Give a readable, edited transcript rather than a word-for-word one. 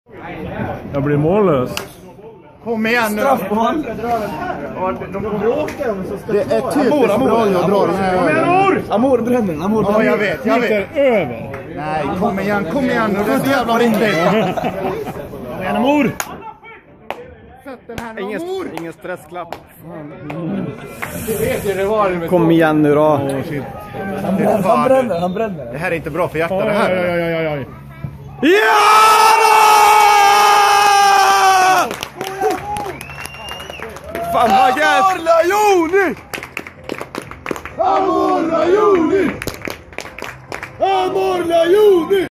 Jag blir mållös. Kom igen nu. Straffmål. Det är typiskt bra att dra den här. Amor bränner. Ja, jag vet. Över. Nej, kom igen nu. Det är så jävla viktigt. Kom igen, Amor. Sätt den här, Amor. Ingen stressklapp. Kom igen nu då. Han bränner. Det här är inte bra för hjärtat det här. Oj. Ja! Fan vad gött! Amor la Joni!